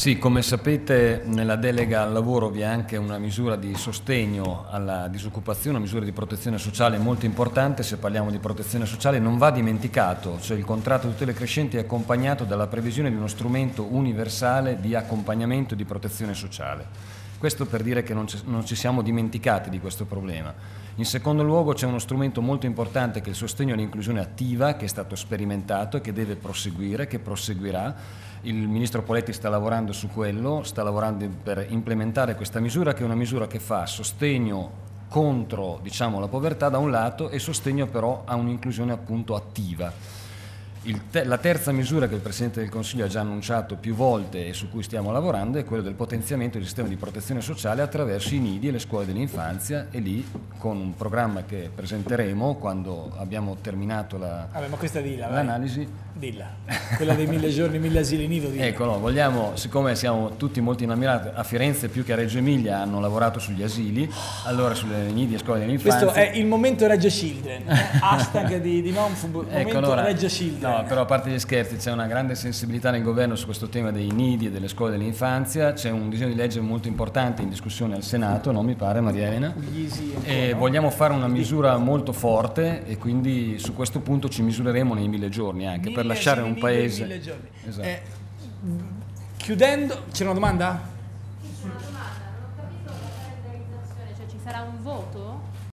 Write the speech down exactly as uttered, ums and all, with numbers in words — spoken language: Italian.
Sì, come sapete nella delega al lavoro vi è anche una misura di sostegno alla disoccupazione, una misura di protezione sociale molto importante. Se parliamo di protezione sociale non va dimenticato, cioè il contratto di tutele crescenti è accompagnato dalla previsione di uno strumento universale di accompagnamento e di protezione sociale. Questo per dire che non ci, non ci siamo dimenticati di questo problema. In secondo luogo c'è uno strumento molto importante che è il sostegno all'inclusione attiva, che è stato sperimentato e che deve proseguire, che proseguirà. Il Ministro Poletti sta lavorando su quello, sta lavorando per implementare questa misura, che è una misura che fa sostegno contro, diciamo, la povertà da un lato e sostegno però a un'inclusione appunto attiva. Il te- la terza misura che il Presidente del Consiglio ha già annunciato più volte e su cui stiamo lavorando è quella del potenziamento del sistema di protezione sociale attraverso i nidi e le scuole dell'infanzia, e lì con un programma che presenteremo quando abbiamo terminato la, Vabbè, ma questa dilla, l'analisi. Dilla, quella dei mille giorni, mille asili nido. Dilla. Ecco, no, vogliamo, siccome siamo tutti molto innamorati, a Firenze più che a Reggio Emilia hanno lavorato sugli asili, allora sulle nidi e scuole dell'infanzia. Questo è il momento Reggio Children, eh? Hashtag di, di Monfub, momento ecco, allora, Reggio Children. No, però a parte gli scherzi, c'è una grande sensibilità nel governo su questo tema dei nidi e delle scuole dell'infanzia, c'è un disegno di legge molto importante in discussione al Senato, non mi pare, Maria Elena, e vogliamo fare una misura molto forte e quindi su questo punto ci misureremo nei mille giorni anche mille per lasciare un paese. Mille giorni. Esatto. Eh, chiudendo, c'è una domanda?